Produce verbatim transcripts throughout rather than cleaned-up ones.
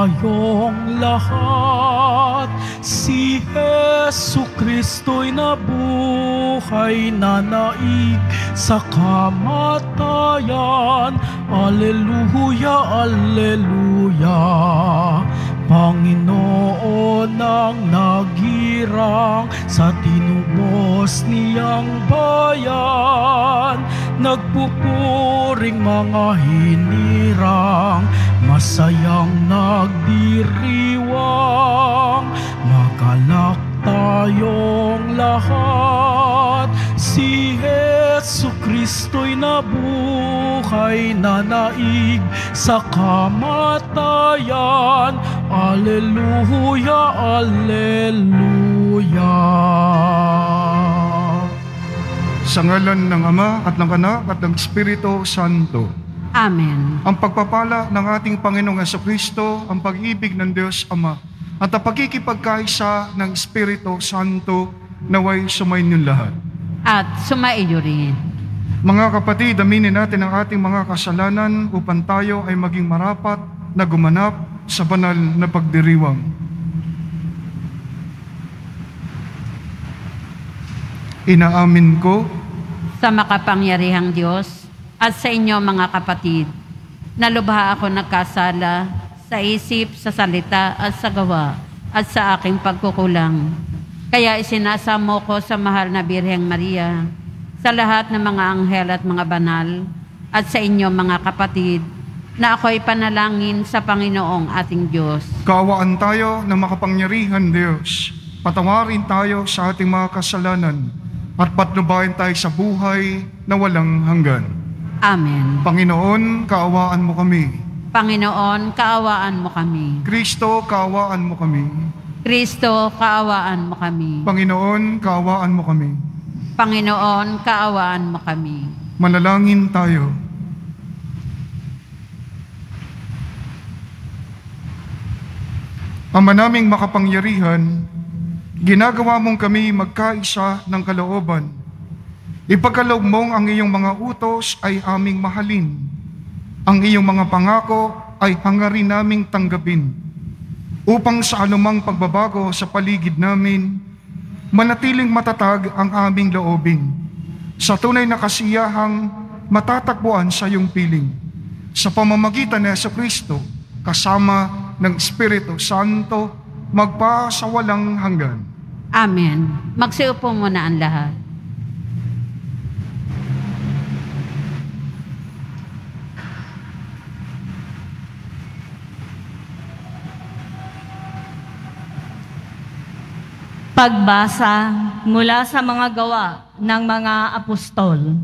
tayong lahat. Si Jesu Kristo'y nabuhay na naig sa kamatayan. Alleluia, alleluia. Panginoon ang nagirang sa tinubos niyang bayan. Nagpupuring mga hinirang, masayang nagdiriwang. Magalak tayong lahat. Si Jesu Kristo'y nabuhay na naig sa kamatayan. Alleluia, alleluia. Sa ngalan ng Ama at ng Anak at ng Espiritu Santo. Amen. Ang pagpapala ng ating Panginoong Jesucristo, ang pag-ibig ng Diyos Ama, at ang pagkikipagkaisa ng Espiritu Santo naway sumainyo lahat. At sumaiyo rin. Mga kapatid, aminin natin ang ating mga kasalanan upang tayo ay maging marapat na gumanap sa banal na pagdiriwang. Inaamin ko sa makapangyarihang Diyos at sa inyo mga kapatid, na lubha ako nagkasala sa isip, sa salita at sa gawa at sa aking pagkukulang. Kaya isinasamo ko sa mahal na Birheng Maria, sa lahat ng mga anghel at mga banal, at sa inyo mga kapatid, na ako'y panalangin sa Panginoong ating Diyos. Kaawaan tayo ng makapangyarihan Diyos. Patawarin tayo sa ating mga kasalanan at patnubayan tayo sa buhay na walang hanggan. Amen. Panginoon, kaawaan mo kami. Panginoon, kaawaan mo kami. Kristo, kaawaan mo kami. Kristo, kaawaan mo kami. Panginoon, kaawaan mo kami. Panginoon, kaawaan mo kami. Manalangin tayo. Ama naming makapangyarihan, ginagawa mong kami magkaisa ng kalooban. Ipagkaloob mong ang iyong mga utos ay aming mahalin. Ang iyong mga pangako ay hangarin naming tanggapin. Upang sa anumang pagbabago sa paligid namin, manatiling matatag ang aming loobin. Sa tunay na kasiyahang matatagpuan sa iyong piling. Sa pamamagitan ni Jesucristo, kasama ng Espiritu Santo, magpa sa walang hanggan. Amen. Magsiupo muna ang lahat. Pagbasa mula sa mga gawa ng mga apostol.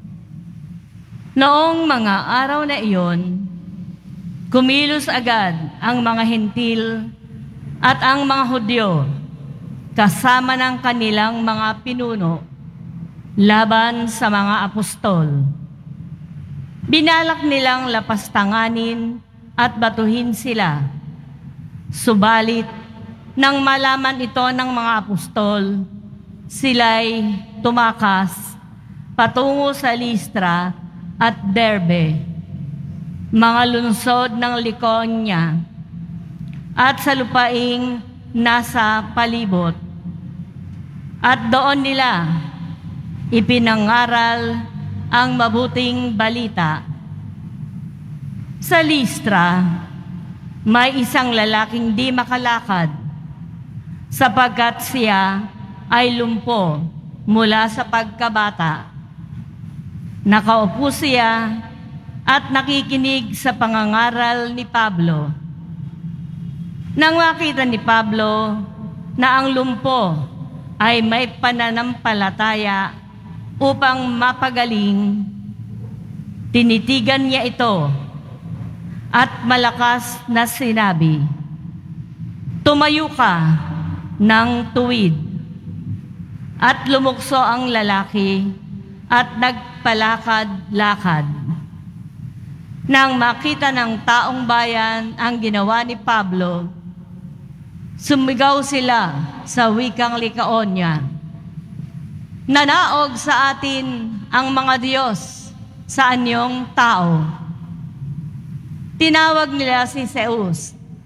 Noong mga araw na iyon, kumilos agad ang mga Hentil at ang mga Hudyo kasama ng kanilang mga pinuno laban sa mga apostol. Binalak nilang lapastanganin at batuhin sila. Subalit, nang malaman ito ng mga apostol, sila'y tumakas patungo sa Listra at Derbe, mga lungsod ng Lycaonia, at sa lupaing nasa palibot. At doon nila ipinangaral ang mabuting balita. Sa Listra, may isang lalaking di makalakad, sapagkat siya ay lumpo mula sa pagkabata. Nakaupo siya at nakikinig sa pangangaral ni Pablo. Nang makita ni Pablo na ang lumpo ay may pananampalataya upang mapagaling, tinitigan niya ito at malakas na sinabi, "Tumayo ka ng tuwid." At lumukso ang lalaki at nagpalakad-lakad. Nang makita ng taong bayan ang ginawa ni Pablo, sumigaw sila sa wikang Lycaonia, "Nanaog sa atin ang mga Diyos sa anyong tao." Tinawag nila si Zeus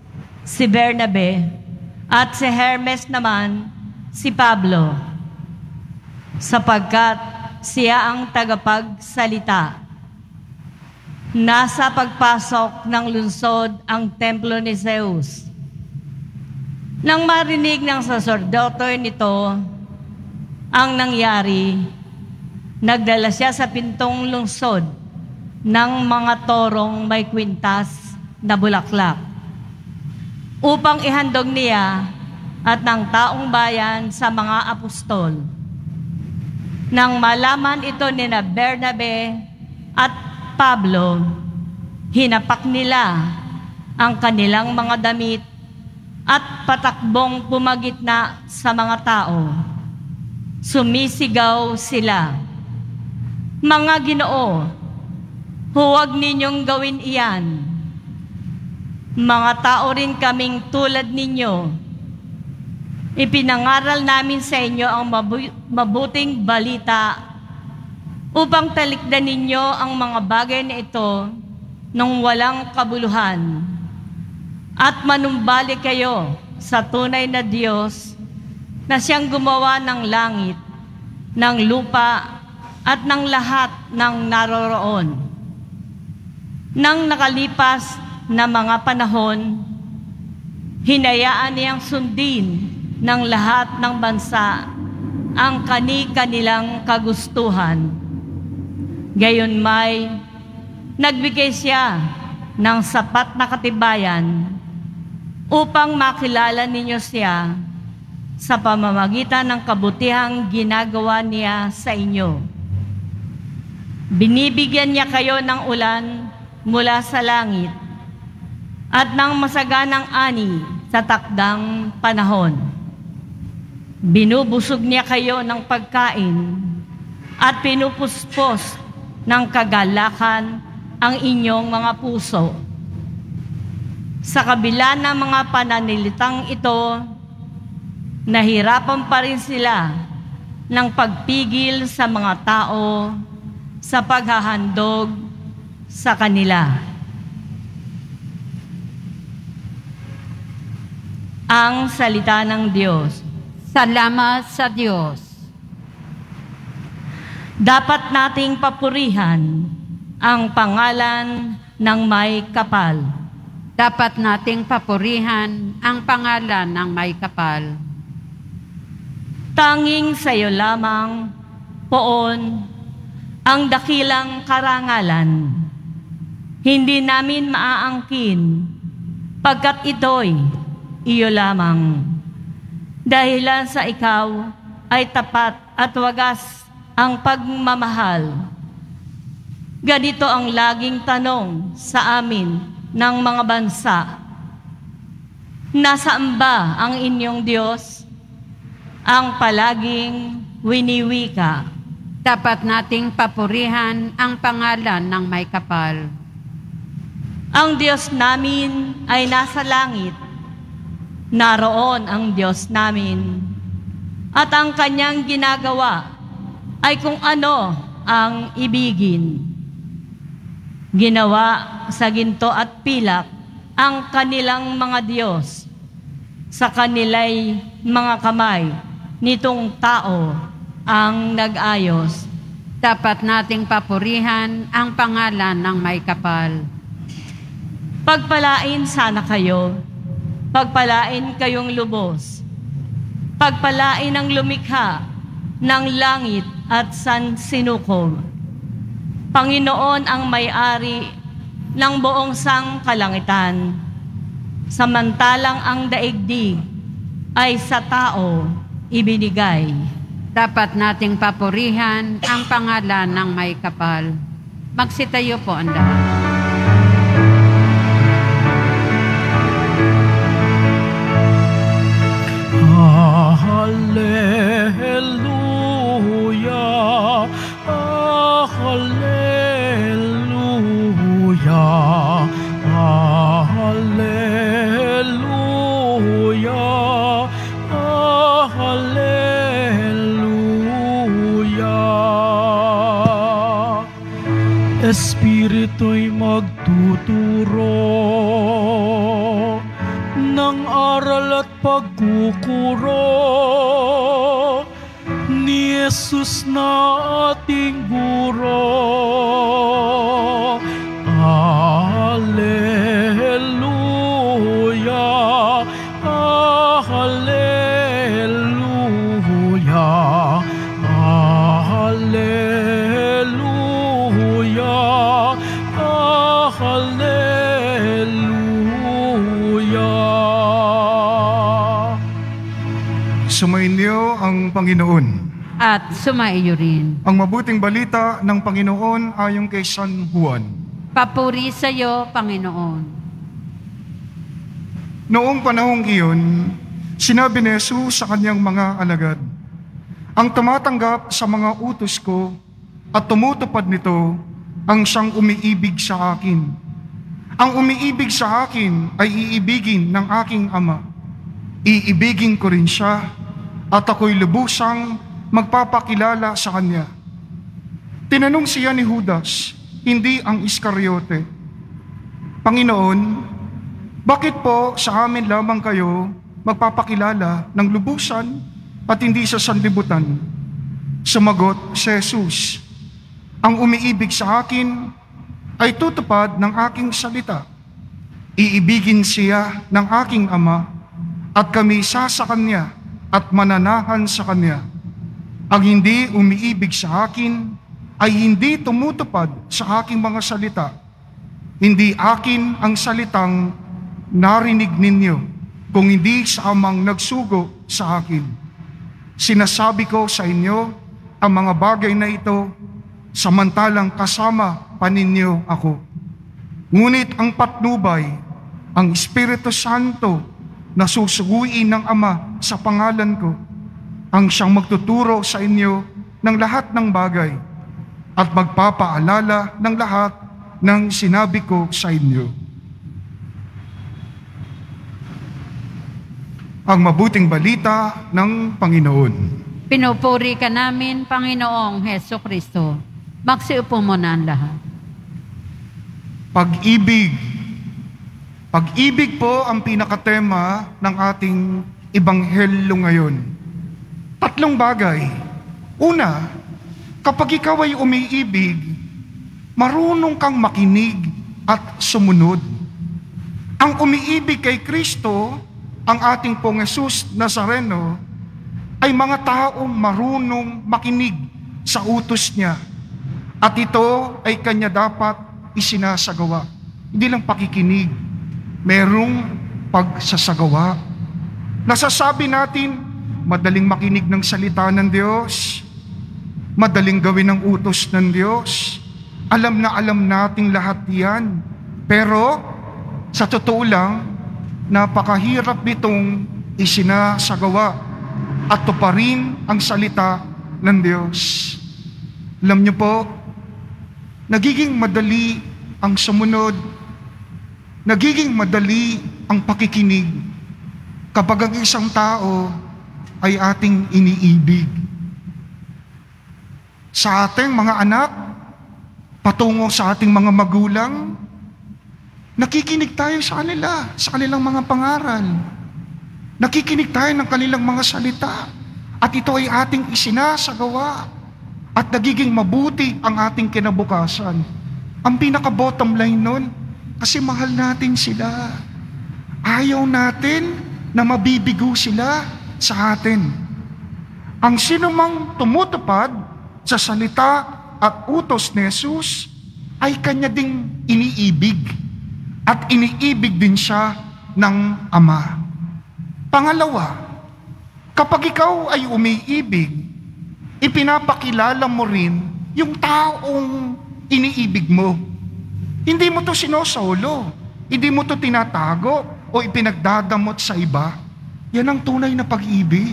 si Bernabe, at si Hermes naman si Pablo, sapagkat siya ang tagapagsalita. Nasa pagpasok ng lungsod ang templo ni Zeus. Nang marinig ng saserdote nito ang nangyari, nagdala siya sa pintong lungsod ng mga torong may kwintas na bulaklak upang ihandog niya at ng taong bayan sa mga apostol. Nang malaman ito ni na Bernabe at Pablo, hinapak nila ang kanilang mga damit at patakbong pumagitna sa mga tao. Sumisigaw sila, "Mga Ginoo, huwag ninyong gawin iyan. Mga tao rin kaming tulad ninyo. Ipinangaral namin sa inyo ang mabu- mabuting balita upang talikdan ninyo ang mga bagay na ito nang walang kabuluhan at manumbalik kayo sa tunay na Diyos na siyang gumawa ng langit, ng lupa at ng lahat ng naroroon. Nang nakalipas na mga panahon, hinayaan niyang sundin ng lahat ng bansa ang kani-kanilang kagustuhan. Gayunmay, nagbigay siya ng sapat na katibayan upang makilala ninyo siya sa pamamagitan ng kabutihang ginagawa niya sa inyo. Binibigyan niya kayo ng ulan mula sa langit at ng masaganang ani sa takdang panahon. Binubusog niya kayo ng pagkain at pinupuspos ng kagalakan ang inyong mga puso. Sa kabila ng mga pananalitang ito, nahirapan pa rin sila ng pagpigil sa mga tao sa paghahandog sa kanila. Ang salita ng Diyos. Salamat sa Diyos. Dapat nating papurihan ang pangalan ng may kapal. Dapat nating papurihan ang pangalan ng may kapal. Tanging sa iyo lamang, poon, ang dakilang karangalan. Hindi namin maaangkin, pagkat ito'y iyo lamang. Dahilan sa ikaw ay tapat at wagas ang pagmamahal. Ganito ang laging tanong sa amin ng mga bansa. Nasaan ba ang inyong Diyos? Ang palaging winiwika. Dapat nating papurihan ang pangalan ng may kapal. Ang Diyos namin ay nasa langit. Naroon ang Diyos namin. At ang kanyang ginagawa ay kung ano ang ibigin. Ginawa sa ginto at pilak ang kanilang mga Diyos. Sa kanila'y mga kamay nitong tao ang nag-ayos. Dapat nating papurihan ang pangalan ng may kapal. Pagpalain sana kayo, pagpalain kayong lubos, pagpalain ang lumikha ng langit at sansinukob. Panginoon ang may-ari ng buong sangkalangitan, samantalang ang daigdig ay sa tao ibinigay. Dapat nating papurihan ang pangalan ng may kapal. Magsitayo po ang lahat. Hallelujah, ah, hallelujah, ah, hallelujah, ah, hallelujah. Espiritu'y ng aral at pagkukuro ni Jesus na ating guro. Hallelujah, Hallelujah, Hallelujah, Hallelujah. Sumainyo ang Panginoon. At sumaiyo rin. Ang mabuting balita ng Panginoon ayon kay San Juan. Papuri sa iyo, Panginoon. Noong panahong iyon, sinabi ni Jesus sa kanyang mga alagad, ang tumatanggap sa mga utos ko at tumutupad nito ang siyang umiibig sa akin. Ang umiibig sa akin ay iibigin ng aking Ama. Iibigin ko rin siya at ako'y lubusang magpapakilala sa kanya. Tinanong siya ni Judas, hindi ang Iscariote, Panginoon, bakit po sa amin lamang kayo magpapakilala ng lubusan at hindi sa sanlibutan? Sumagot si Jesus, ang umiibig sa akin ay tutupad ng aking salita. Iibigin siya ng aking Ama at kami isa sa Kanya at mananahan sa Kanya. Ang hindi umiibig sa akin ay hindi tumutupad sa aking mga salita. Hindi akin ang salitang narinig ninyo, kung hindi sa Amang nagsugo sa akin. Sinasabi ko sa inyo ang mga bagay na ito, samantalang kasama pa ninyo ako. Ngunit ang patnubay, ang Espiritu Santo na susuguin ng Ama sa pangalan ko, ang siyang magtuturo sa inyo ng lahat ng bagay at magpapaalala ng lahat ng sinabi ko sa inyo. Ang mabuting balita ng Panginoon. Pinupuri ka namin, Panginoong Heso Kristo. Magsiupo mo na ang lahat. Pag-ibig. Pag-ibig po ang pinakatema ng ating ebanghelyo ngayon. Tatlong bagay. Una, kapag ikaw ay umiibig, marunong kang makinig at sumunod. Ang umiibig kay Kristo, ang ating pong Jesus Nazareno, ay mga taong marunong makinig sa utos niya. At ito ay kanya dapat isinasagawa. Hindi lang pakikinig, merong pagsasagawa. Nasasabi natin, madaling makinig ng salita ng Diyos, madaling gawin ng utos ng Diyos. Alam na alam nating lahat yan. Pero, sa totoo lang, napakahirap nitong isinasagawa at tuparin ang salita ng Diyos. Alam niyo po, nagiging madali ang sumunod, nagiging madali ang pakikinig kapag ang isang tao ay ating iniibig. Sa ating mga anak, patungo sa ating mga magulang, nakikinig tayo sa kanila, sa kanilang mga pangaral. Nakikinig tayo ng kanilang mga salita. At ito ay ating isinasagawa. At nagiging mabuti ang ating kinabukasan. Ang pinaka-bottom line nun, kasi mahal natin sila. Ayaw natin na mabibigo sila sa atin. Ang sinumang tumutupad sa salita at utos ni Jesus ay kanya ding iniibig. At iniibig din siya ng Ama. Pangalawa, kapag ikaw ay umiibig, ipinapakilala mo rin yung taong iniibig mo. Hindi mo to sinosolo, hindi mo to tinatago o ipinagdadamot sa iba. Yan ang tunay na pag-ibig.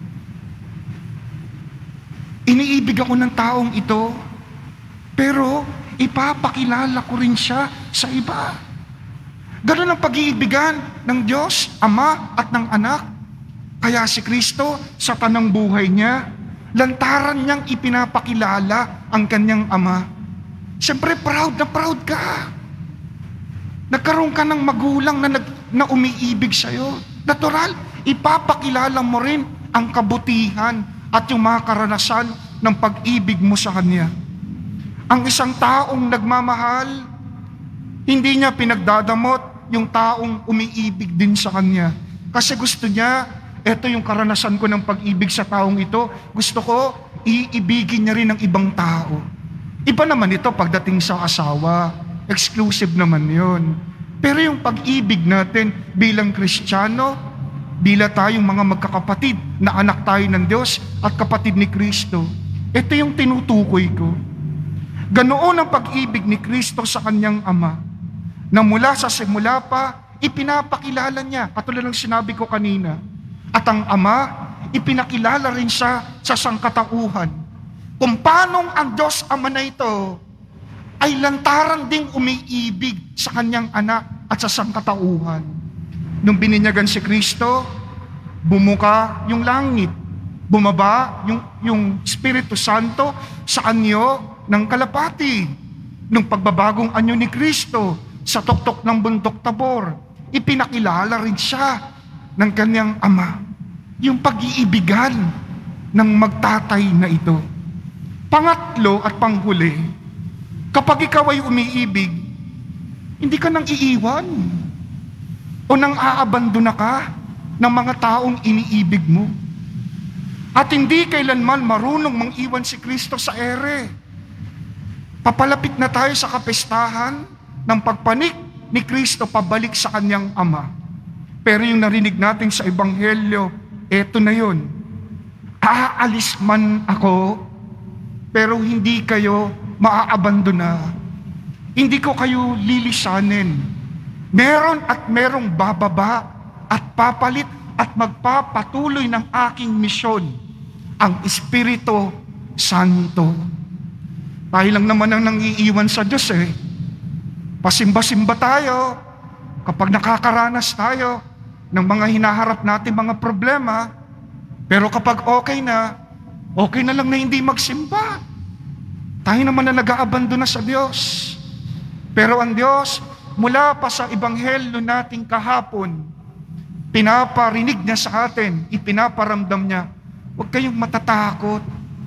Iniibig ako ng taong ito, pero ipapakilala ko rin siya sa iba. Ganun ang pag-iibigan ng Diyos, Ama at ng Anak. Kaya si Kristo, sa tanang buhay niya, lantaran niyang ipinapakilala ang kanyang Ama. Siyempre, proud na proud ka. Nagkaroon ka ng magulang na nag na umiibig sa'yo. Natural, ipapakilala mo rin ang kabutihan at yung mga karanasan ng pag-ibig mo sa Kanya. Ang isang taong nagmamahal, hindi niya pinagdadamot yung taong umiibig din sa Kanya. Kasi gusto niya, eto yung karanasan ko ng pag-ibig sa taong ito, gusto ko, iibigin niya rin ng ibang tao. Iba naman ito pagdating sa asawa. Exclusive naman yun. Pero yung pag-ibig natin bilang Kristiyano, bila tayong mga magkakapatid na anak tayo ng Diyos at kapatid ni Kristo, ito yung tinutukoy ko. Ganoon ang pag-ibig ni Kristo sa Kanyang Ama, na mula sa simula pa, ipinapakilala niya, katulad ng sinabi ko kanina. At ang Ama, ipinakilala rin siya sa sangkatauhan. Kung paanong ang Diyos Ama na ito ay lantaran ding umiibig sa Kanyang anak at sa sangkatauhan. Nung bininyagan si Kristo, bumuka yung langit, bumaba yung, yung Espiritu Santo sa anyo ng kalapati. Nung pagbabagong anyo ni Kristo sa tuktok ng bundok Tabor, ipinakilala rin siya ng Kanyang Ama. Yung pag-iibigan ng magtatay na ito. Pangatlo at panghuli, kapag ikaw ay umiibig, hindi ka nang iiwan o nang aabandona ka ng mga taong iniibig mo. At hindi kailanman marunong mang-iwan si Kristo sa ere. Papalapit na tayo sa kapestahan ng pagpanik ni Kristo pabalik sa Kanyang Ama. Pero yung narinig natin sa Ebanghelyo, eto na yun. Aalis man ako, pero hindi kayo maaabandona. Hindi ko kayo lilisanin. Meron at merong bababa at papalit at magpapatuloy ng aking misyon, ang Espiritu Santo. Tayo lang naman ang nangiiwan sa Diyos eh. Pasimba-simba tayo kapag nakakaranas tayo ng mga hinaharap natin mga problema, pero kapag okay na, okay na lang na hindi magsimba. Tayo naman na nag-aabandona sa Diyos. Pero ang Diyos, mula pa sa Ebanghelyo nating kahapon, pinaparinig niya sa atin, ipinaparamdam niya, huwag kayong matatakot.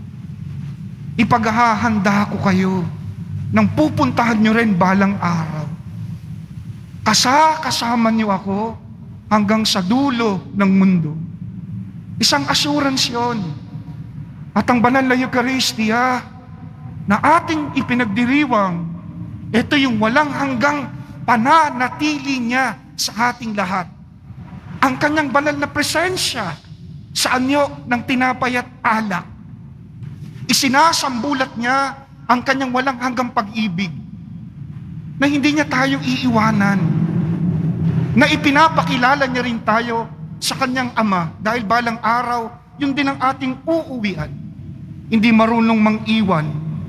Ipaghahanda ko kayo nang pupuntahan nyo rin balang araw. Kasakasama niyo ako hanggang sa dulo ng mundo. Isang assurance yun. At ang banal na Eucharistia na ating ipinagdiriwang, ito yung walang hanggang pananatili niya sa ating lahat. Ang Kanyang banal na presensya sa anyo ng tinapay at alak. Isinasambulat niya ang Kanyang walang hanggang pag-ibig na hindi niya tayo iiwanan, na ipinapakilala niya rin tayo sa Kanyang Ama dahil balang araw, yun din ang ating uuwian. Hindi marunong mang-iwan.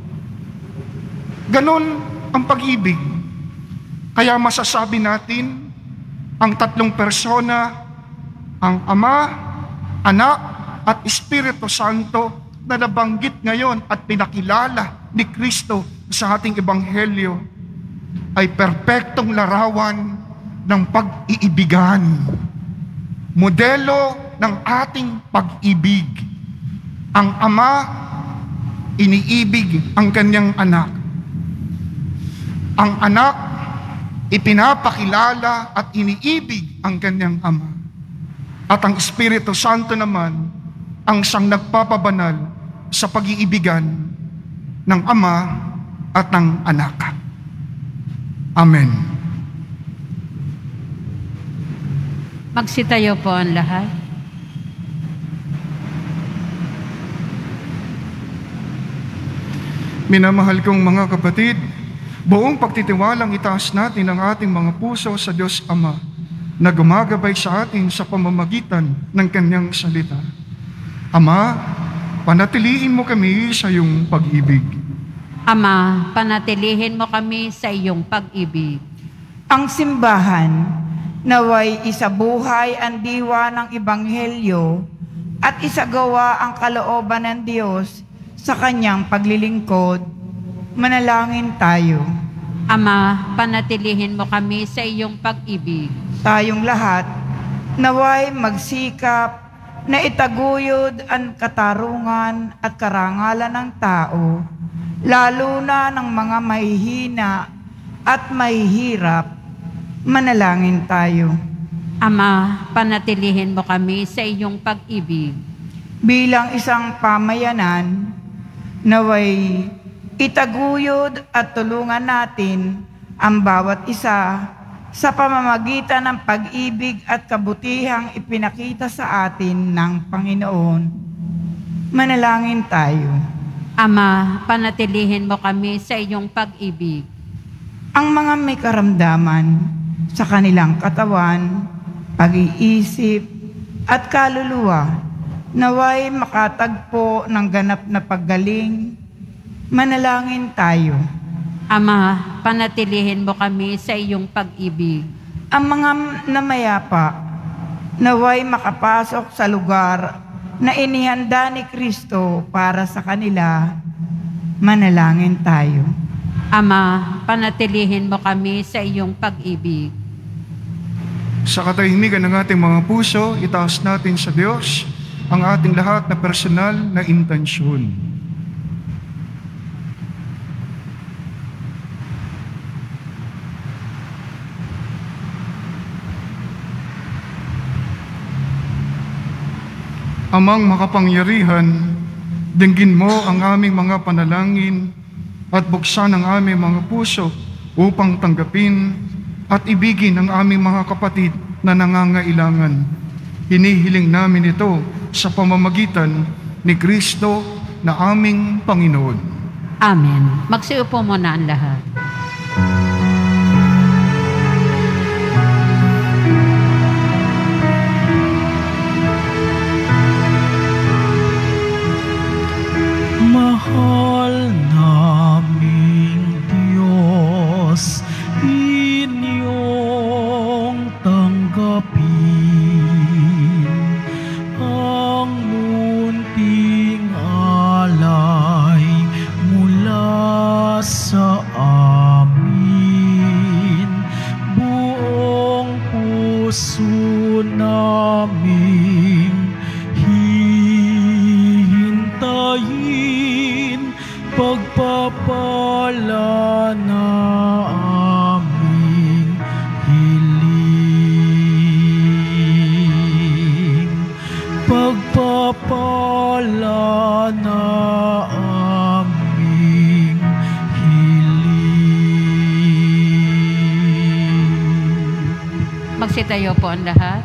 Ganon ang pag-ibig. Kaya masasabi natin, ang tatlong persona, ang Ama, Anak, at Espiritu Santo na nabanggit ngayon at pinakilala ni Kristo sa ating Ebanghelyo ay perpektong larawan ng pag-iibigan. Modelo ng ating pag-ibig. Ang Ama, iniibig ang Kanyang anak. Ang anak, ipinapakilala at iniibig ang Kanyang Ama. At ang Espiritu Santo naman, ang siyang nagpapabanal sa pag-iibigan ng Ama at ng anak. Amen. Magsitayo po ang lahat. Minamahal kong mga kapatid, buong pagtitiwalang itaas natin ang ating mga puso sa Diyos Ama na gumagabay sa atin sa pamamagitan ng Kanyang salita. Ama, panatiliin mo kami sa iyong pag-ibig. Ama, panatilihin mo kami sa iyong pag-ibig. Ang simbahan, naway isabuhay ang diwa ng Ebanghelyo at isagawa ang kalooban ng Diyos sa Kanyang paglilingkod. Manalangin tayo. Ama, panatilihin mo kami sa iyong pag-ibig. tayong lahat naway magsikap na itaguyod ang katarungan at karangalan ng tao, lalo na ng mga mahihina at mahihirap. Manalangin tayo. Ama, panatilihin mo kami sa iyong pag-ibig. Bilang isang pamayanan, naway itaguyod at tulungan natin ang bawat isa sa pamamagitan ng pag-ibig at kabutihang ipinakita sa atin ng Panginoon. Manalangin tayo. Ama, panatilihin mo kami sa iyong pag-ibig. Ang mga may karamdaman sa kanilang katawan, pag-iisip at kaluluwa, naway makatagpo ng ganap na paggaling. Manalangin tayo. Ama, panatilihin mo kami sa iyong pag-ibig. Ang mga namayapa, naway makapasok sa lugar na inihanda ni Kristo para sa kanila. Manalangin tayo. Ama, panatilihin mo kami sa iyong pag-ibig. Sa katahimikan ng ating mga puso, itaas natin sa Diyos ang ating lahat na personal na intensyon. Amang makapangyarihan, dinggin mo ang aming mga panalangin at buksan ang aming mga puso upang tanggapin at ibigin ang aming mga kapatid na nangangailangan. Hinihiling namin ito sa pamamagitan ni Kristo na aming Panginoon. Amen. Magsiupo muna ang lahat. Mahal naming Diyos, inyong tanggapin ang munting alay mula sa amin. Buong puso naming hihintayin pagpapala na aming hiling. Pagpapala na aming hiling. Magsitayo po ang lahat.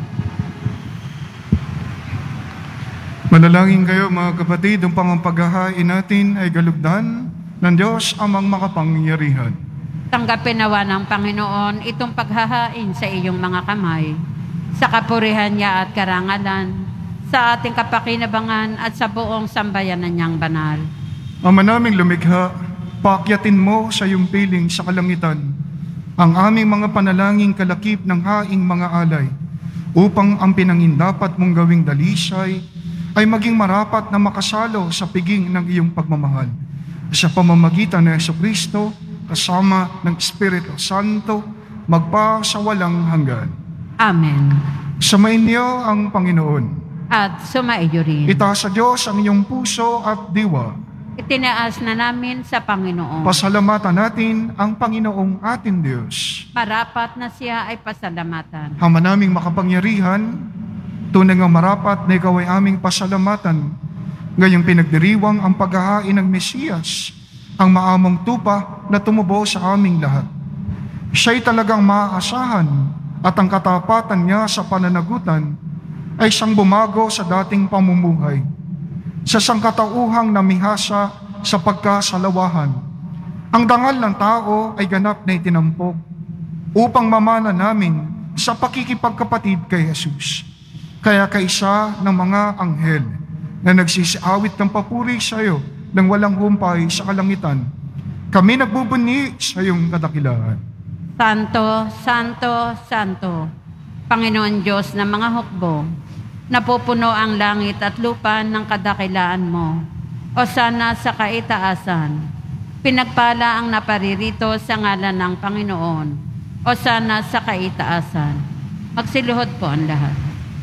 Manalangin kayo mga kapatid, ang pangangpaghahain natin ay galugdan ng Diyos amang makapangyarihan. Tanggapin nawa ng Panginoon itong paghahain sa iyong mga kamay, sa kapurihan niya at karangalan, sa ating kapakinabangan at sa buong sambayanan niyang banal. Ama naming lumikha, paakyatin mo sa iyong piling sa kalangitan ang aming mga panalangin kalakip ng haing mga alay, upang ang pinangindapat mong gawing dalisay ay maging marapat na makasalo sa piging ng iyong pagmamahal. Sa pamamagitan ng Jesucristo, kasama ng Espiritu Santo, magpa sa walang hanggan. Amen. Samayin niyo ang Panginoon. At sumaiyo rin. Itaas sa Diyos ang iyong puso at diwa. Itinaas na namin sa Panginoon. Pasalamatan natin ang Panginoong ating Diyos. Marapat na siya ay pasalamatan. Ama naming makapangyarihan, tunay nga marapat na ikaw ay aming pasalamatan. Ngayong pinagdiriwang ang paghahain ng Mesiyas, ang maamong tupa na tumubo sa aming lahat. Siya'y talagang maaasahan at ang katapatan niya sa pananagutan ay siyang bumago sa dating pamumuhay. Sa sangkatauhang namihasa sa pagkasalawahan, ang dangal ng tao ay ganap na itinampok upang mamana namin sa pakikipagkapatid kay Jesus. Kaya kaisa ng mga anghel na nagsisiawit ng papuri sa iyo ng walang humpay sa kalangitan, kami nagbubuni sa iyong kadakilaan. Santo, Santo, Santo, Panginoon Diyos ng mga hukbo, napupuno ang langit at lupa ng kadakilaan mo. O sana sa kaitaasan, pinagpala ang naparirito sa ngalan ng Panginoon. O sana sa kaitaasan. Magsiluhod po ang lahat.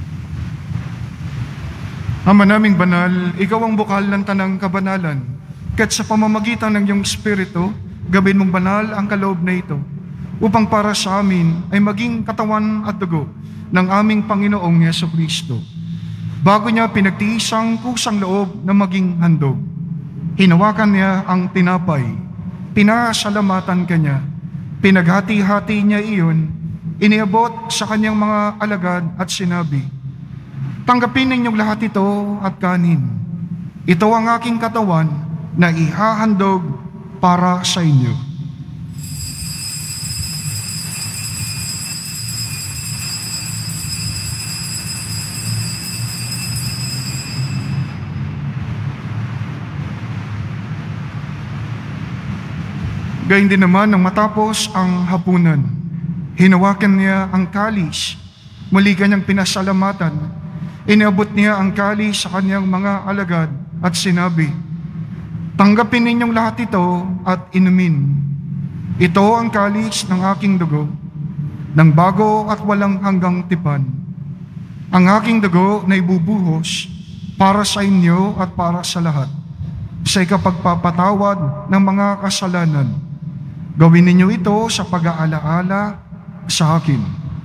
Ama naming banal, ikaw ang bukal ng tanang kabanalan. Kat sa pamamagitan ng iyong Espiritu, gawin mong banal ang kaloob na ito, upang para sa amin ay maging katawan at dugo ng aming Panginoong Jesucristo. Bago niya pinagtiisang kusang loob na maging handog, hinawakan niya ang tinapay, pinasalamatan kanya, pinaghati-hati niya iyon, iniabot sa kanyang mga alagad at sinabi, "Tanggapin ninyong lahat ito at kanin. Ito ang aking katawan na ihahandog para sa inyo." Gayun din naman nang matapos ang hapunan, hinawakan niya ang kalis, muli kanyang pinasalamatan, iniabot niya ang kalis sa kanyang mga alagad at sinabi, "Tanggapin ninyong lahat ito at inumin. Ito ang kalis ng aking dugo, ng bago at walang hanggang tipan. Ang aking dugo na ibubuhos para sa inyo at para sa lahat, sa ikapagpapatawad ng mga kasalanan. Gawin ninyo ito sa pag-aalaala sa akin."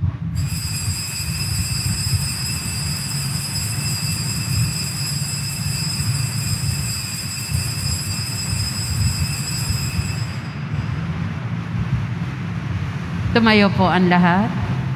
Tumayo po ang lahat.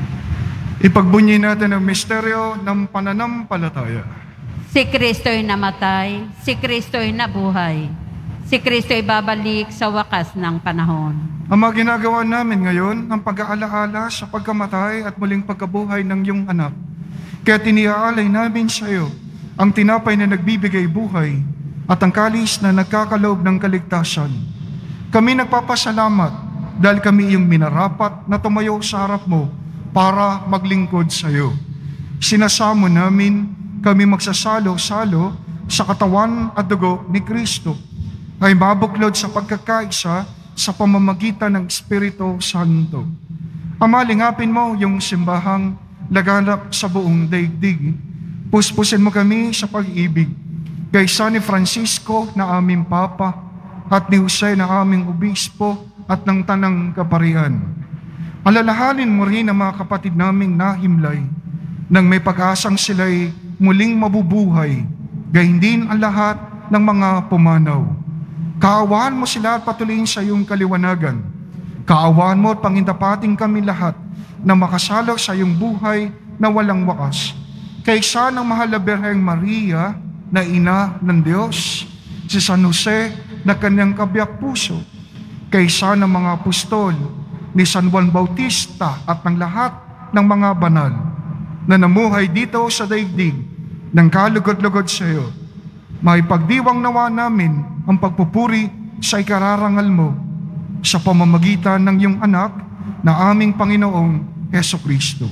Ipagbunyi natin ang misteryo ng pananampalataya. Si Kristo'y namatay, si Kristo'y nabuhay, si Kristo'y babalik sa wakas ng panahon. Ang mga ginagawa namin ngayon ang pag-aalaala sa pagkamatay at muling pagkabuhay ng iyong anak. Kaya tiniaalay namin sa iyo ang tinapay na nagbibigay buhay at ang kalis na nagkakaloob ng kaligtasan. Kami nagpapasalamat dahil kami iyong minarapat na tumayo sa harap mo para maglingkod sa iyo. Sinasamo namin kami magsasalo-salo sa katawan at dugo ni Kristo, ay mabuklod sa pagkakaisa sa pamamagitan ng Espiritu Santo. Ama, lingapin mo yung simbahang laganap sa buong daigdig. Puspusin mo kami sa pag-ibig, kaysa ni Francisco na aming Papa at ni Jose na aming Obispo at ng Tanang Kaparian. Alalahanin mo rin ang mga kapatid naming nahimlay nang may pag-asang sila'y muling mabubuhay, gayon din ang lahat ng mga pumanaw. Kaawaan mo sila at patuloyin sa iyong kaliwanagan. Kaawaan mo at pangindapating kami lahat na makasalo sa iyong buhay na walang wakas. Kaysa ng mahal na Birheng Maria na ina ng Diyos, si San Jose na kanyang kabiyak puso, kaysa ng mga apostol, ni San Juan Bautista at ng lahat ng mga banal na namuhay dito sa daigdig ng kalugod-lugod sa iyo, maipagdiwang nawa namin ang pagpupuri sa ikararangal mo sa pamamagitan ng iyong anak na aming Panginoong Jesucristo.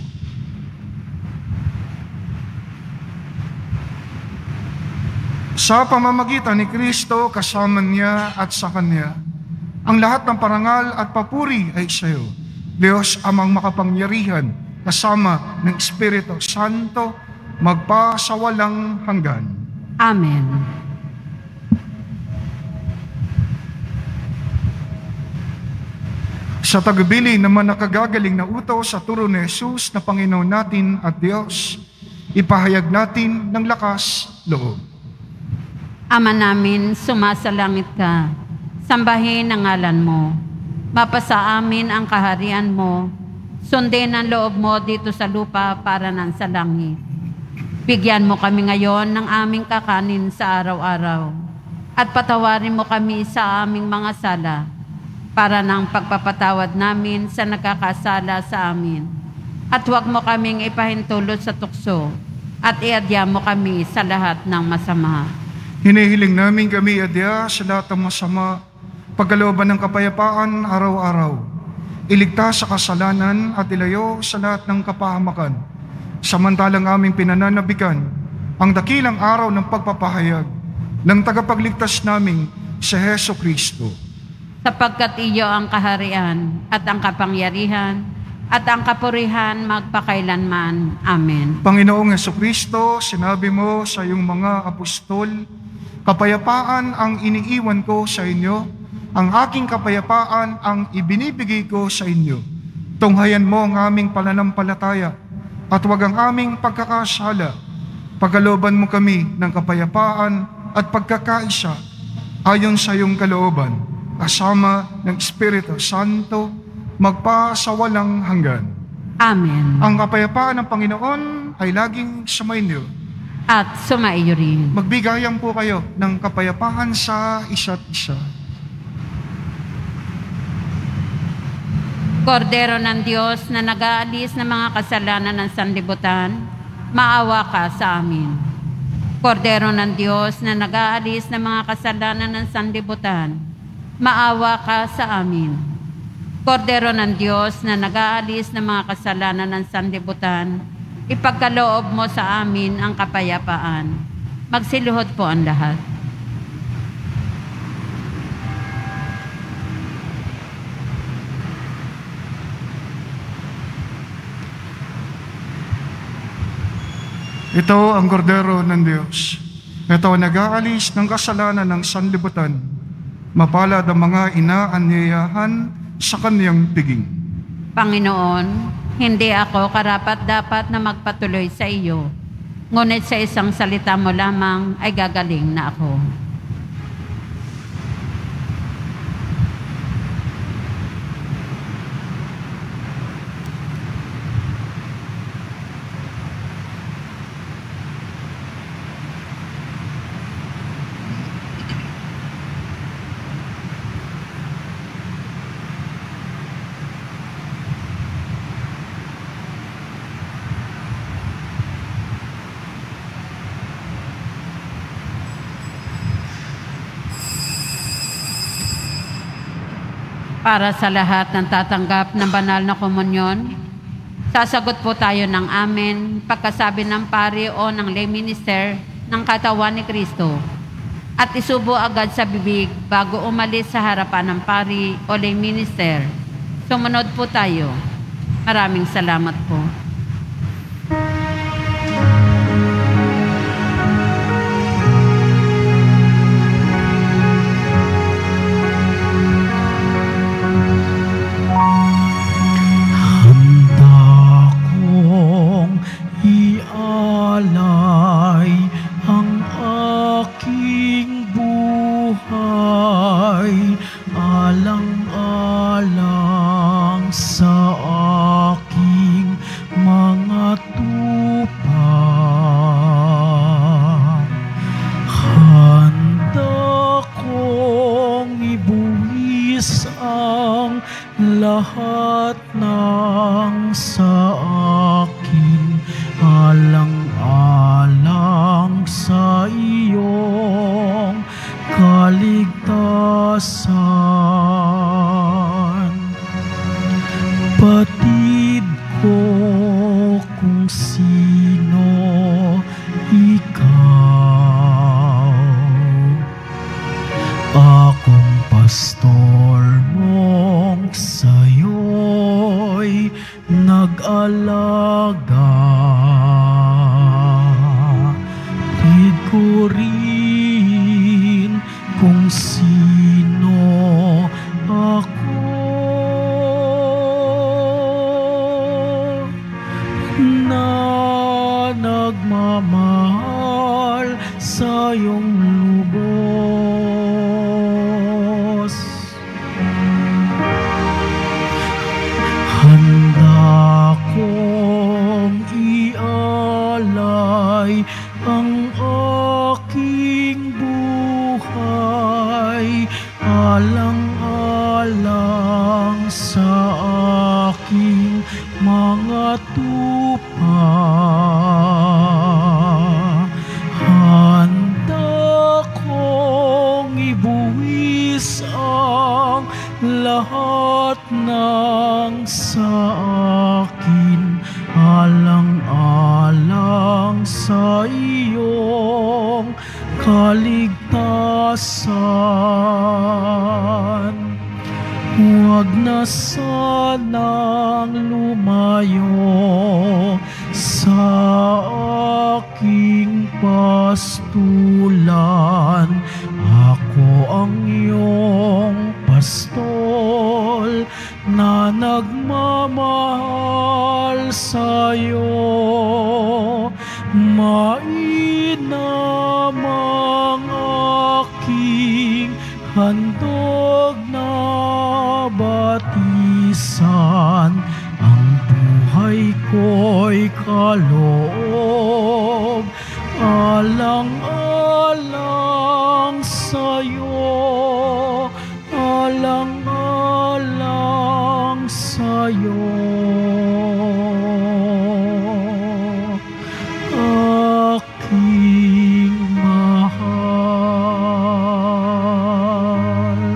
Sa pamamagitan ni Kristo, kasama niya at sa Kanya, ang lahat ng parangal at papuri ay sa iyo, Diyos amang makapangyarihan, kasama ng Espiritu Santo, magpasawalang hanggan. Amen. Sa tagubilin naman nakagagaling na utos sa turo ni Jesus na Panginoon natin at Diyos, ipahayag natin ng lakas loob. Ama namin, sumasalangit ka. Sambahin ang ngalan mo. Mapasa amin ang kaharian mo. Sundin ang loob mo dito sa lupa para nan sa langit. Bigyan mo kami ngayon ng aming kakanin sa araw-araw. At patawarin mo kami sa aming mga sala para ng pagpapatawad namin sa nagkakasala sa amin. At huwag mo kaming ipahintulot sa tukso at iadya mo kami sa lahat ng masama. Hinihiling namin kami adya sa lahat ng masama, pagkalooban ng kapayapaan araw-araw. Iligtas sa kasalanan at ilayo sa lahat ng kapahamakan. Samantalang aming pinananabikan ang dakilang araw ng pagpapahayag ng tagapagligtas naming si Jesucristo. Sapagkat iyo ang kaharian at ang kapangyarihan at ang kapurihan magpakailanman. Amen. Panginoong Jesucristo, sinabi mo sa iyong mga apostol, kapayapaan ang iniiwan ko sa inyo, ang aking kapayapaan ang ibinibigay ko sa inyo. Tunghayan mo ang aming pananampalataya at huwag ang aming pagkakasala. Pagkalooban mo kami ng kapayapaan at pagkakaisa ayon sa iyong kalooban, kasama ng Espiritu Santo, magpasawalang hanggan. Amen. Ang kapayapaan ng Panginoon ay laging sumainyo. At sumaiyo rin. Magbigayan po kayo ng kapayapaan sa isa't isa. Kordero ng Diyos na nag-aalis ng mga kasalanan ng sanlibutan, maawa ka sa amin. Kordero ng Diyos na nag-aalis ng mga kasalanan ng sanlibutan, maawa ka sa amin. Kordero ng Diyos na nag-aalis ng mga kasalanan ng sanlibutan, ipagkaloob mo sa amin ang kapayapaan. Magsiluhod po ang lahat. Ito ang kordero ng Diyos. Ito ang nag-aalis ng kasalanan ng sanlibutan. Mapalad ang mga inaanyayahan sa kaniyang piging. Panginoon, hindi ako karapat-dapat na magpatuloy sa iyo, ngunit sa isang salita mo lamang ay gagaling na ako. Para sa lahat ng tatanggap ng banal na komunyon, sasagot po tayo ng amen pagkasabi ng pari o ng lay minister ng katawan ni Kristo at isubo agad sa bibig bago umalis sa harapan ng pari o lay minister. Sumunod po tayo. Maraming salamat po. Huwag na sanang lumayo sa aking pastulan. Ako ang iyong pastol na nagmamahal sa'yo. Mainam ang aking handog na batisan, ang buhay ko'y kaloob, alang-alang sa'yo, alang-alang sa'yo. Aking mahal.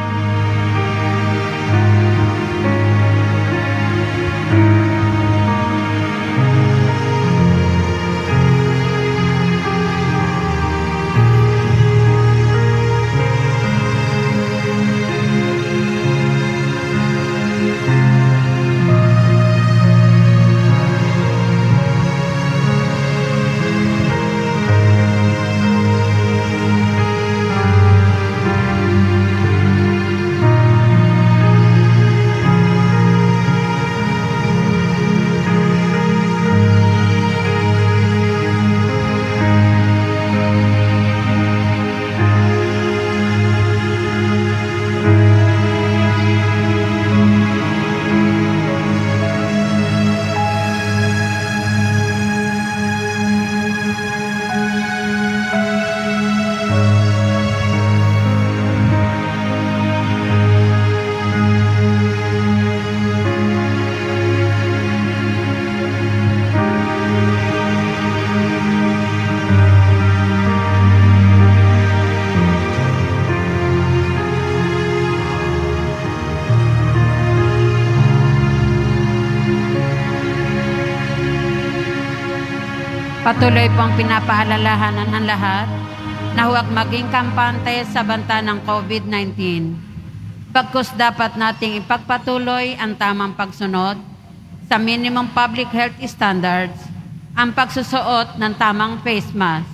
Patuloy pong pinapaalalahanan ng lahat na huwag maging kampante sa banta ng COVID nineteen. Pagkus dapat nating ipagpatuloy ang tamang pagsunod sa minimum public health standards, ang pagsusuot ng tamang face mask.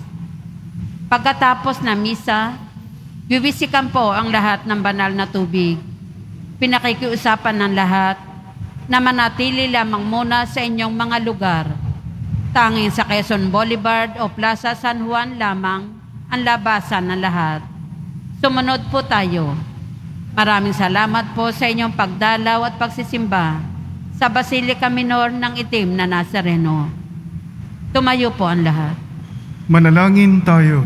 Pagkatapos na misa, bibisikan po ang lahat ng banal na tubig. Pinakikiusapan ng lahat na manatili lamang muna sa inyong mga lugar. Tanging sa Quezon Boulevard o Plaza San Juan lamang ang labasan ng lahat. Sumunod po tayo. Maraming salamat po sa inyong pagdalaw at pagsisimba sa Basilica Minor ng Itim na Nazareno. Tumayo po ang lahat. Manalangin tayo.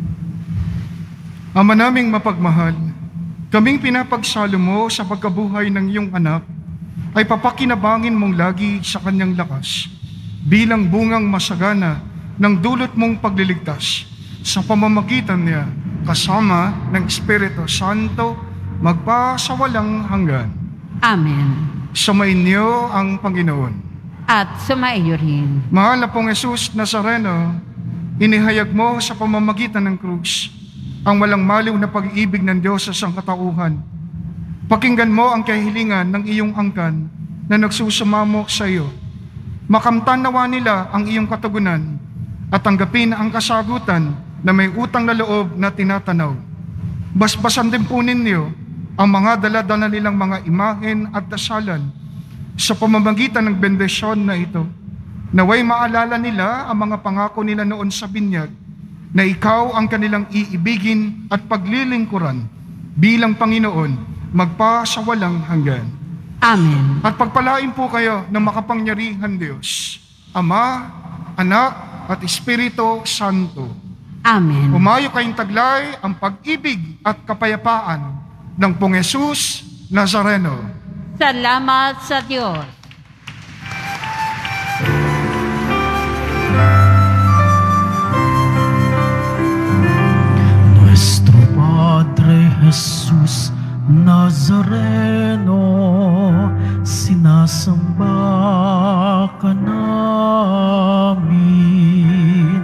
Ama naming mapagmahal, kaming pinapagsalo mo sa pagkabuhay ng iyong anak ay papakinabangin mong lagi sa kanyang lakas bilang bungang masagana ng dulot mong pagliligtas sa pamamagitan niya kasama ng Espiritu Santo magpa sa walang hanggan. Amen. Sumainyo ang Panginoon. At sumaiyo rin. Mahal na pong Jesus Nazareno, inihayag mo sa pamamagitan ng krus ang walang maliw na pag-ibig ng Diyos sa sangkatauhan. Pakinggan mo ang kahilingan ng iyong angkan na nagsusumamo sa iyo. Makamtan nawa nila ang iyong katugunan at tanggapin ang kasagutan na may utang na loob na tinatanaw. Basbasan din po ninyo ang mga dala-dala nilang mga imahen at dasalan sa pamamagitan ng bendisyon na ito. Naway maalala nila ang mga pangako nila noon sa binyag na ikaw ang kanilang iibigin at paglilingkuran bilang Panginoon magpa sa walang hanggan. Amen. At pagpalain po kayo ng makapangyarihan Diyos, Ama, Anak, at Espiritu Santo. Amen. Umayo kayong taglay ang pag-ibig at kapayapaan ng Pong Jesus Nazareno. Salamat sa Diyos. Nuestro Padre Jesus Nazareno, sinasamba ka namin,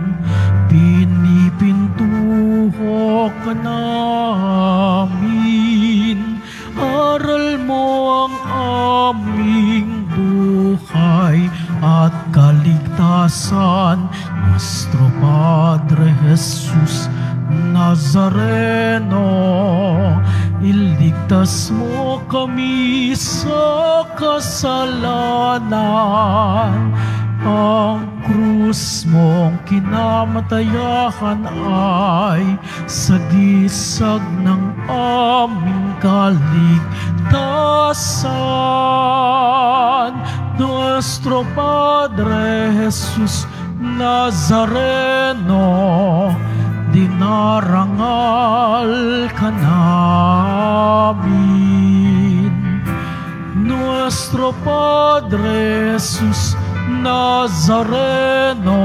pinipintuho ka namin, aral mo naman, Nuestro Padre Jesus Nazareno, iligtas mo kami sa kasalanan. Ang krus mong kinamatayahan ay sagisag ng aming kaligtasan. Nuestro Padre Jesus Nazareno, dinarangal ka namin. Nuestro Padre Jesus Nazareno,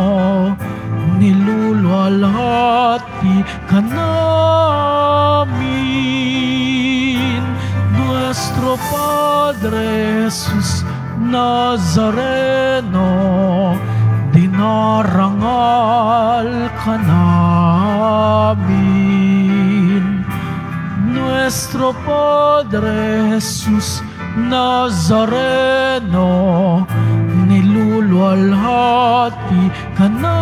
niluluwalhati ka namin. Nuestro Padre Jesus Nazareno, dinarangal ka namin. Nuestro Padre Jesus Nazareno, niluluwalhati ka namin.